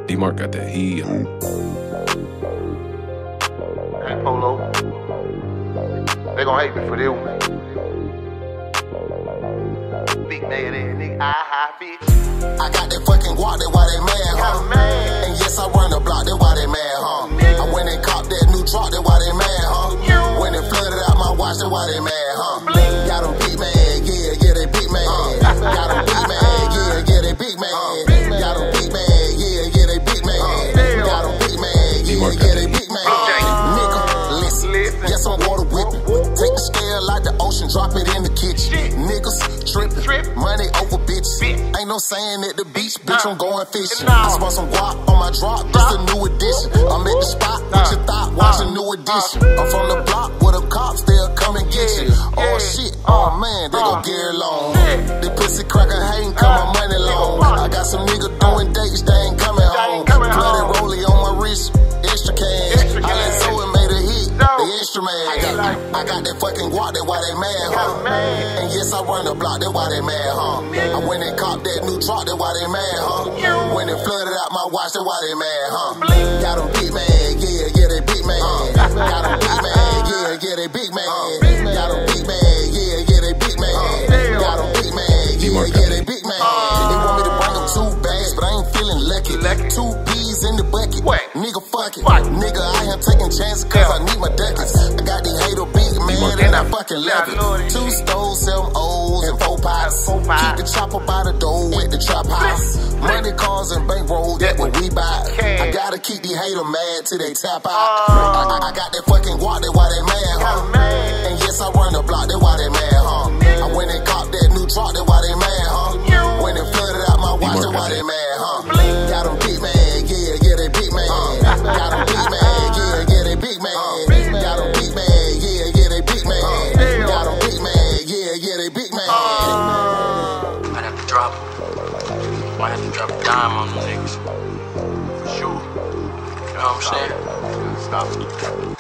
D-Mark got that heat. Hey, Polo. They gon' hate me for this one. Big mad ass nigga, bitch. I got that fucking guap, that's why they mad, huh? And yes, I run the block, that's why they mad, huh? I went and copped that new truck, that's why they mad, huh? When they flooded out my watch, that's why they mad, huh? Got them big man, yeah, they big man. Got them big man, yeah, they big man. Got them big man, yeah, they big man. Got them big man, yeah, they big man. Nigga, listen, yes, I'm water whipping. Take the scale out the ocean, drop it in the kitchen. Niggas tripping, money over bitches. Ain't no saying at the beach, bitch, I'm going fishing. I spent some guap on my drop, this a new addition. I'm at the spot with your thought, watch a new edition. I'm from the block where the cops, they'll come and get you. Oh shit, oh man, they gon' get along. The pussy cracker hatin', cut my money long. I got some niggas doing dates, they ain't coming home. Bloody rollie on my wrist, extra cash. I let Zoe made a hit, the instrument. I got that fucking guap, that's why they mad, huh? And yes, I run the block, that's why they mad, huh? I went and copped that new truck, that's why they mad, huh? When they flooded out my watch, that's why they mad, huh? Got them big man, yeah, they big man. Got them big man, yeah, they big man. Got them big man, yeah, they big man. Got them big man, yeah, they big man. They want me to bring them 2 bags, but I ain't feeling lucky. 2 peas in the bucket, nigga, fuck it. Nigga, I ain't taking chances cause I need my ducats. I got these hater big man and I fucking love it. 2 stoves, 7 O's and 4 pots. Keep the chopper by the door with the trap house. Money, cars, and bankroll, that what we buy. I gotta keep these haters mad till they tap out. I got that fucking guap, that's why they mad, huh? And yes, I run the block, that's why they mad, huh? I went and copped that new truck, that's why they mad, huh? When they flooded out my watch, that's why they mad, huh? Got them big man, yeah, they big man. Got them big man, yeah, they big man. Got them big man, yeah, they big man. Got them big man, yeah, they big man. I'd have to drop him. Might have to drop a dime on the niggas. For sure. You know what I'm saying? Stop.